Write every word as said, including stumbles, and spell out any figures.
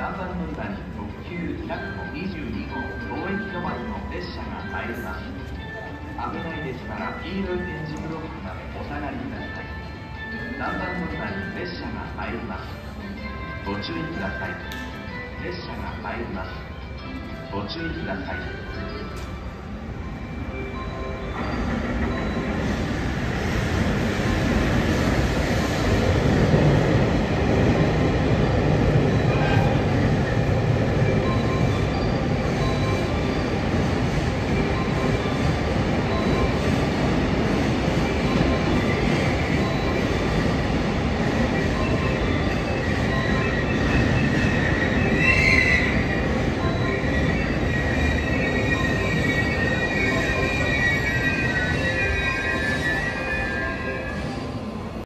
何番乗り場に特急ひゃくごにじゅうに号当駅止まりの列車が入ります。危ないですから黄色い点字ブロックまでお下がりください。何番乗り場に列車が入ります。ご注意ください。列車が入ります。ご注意ください。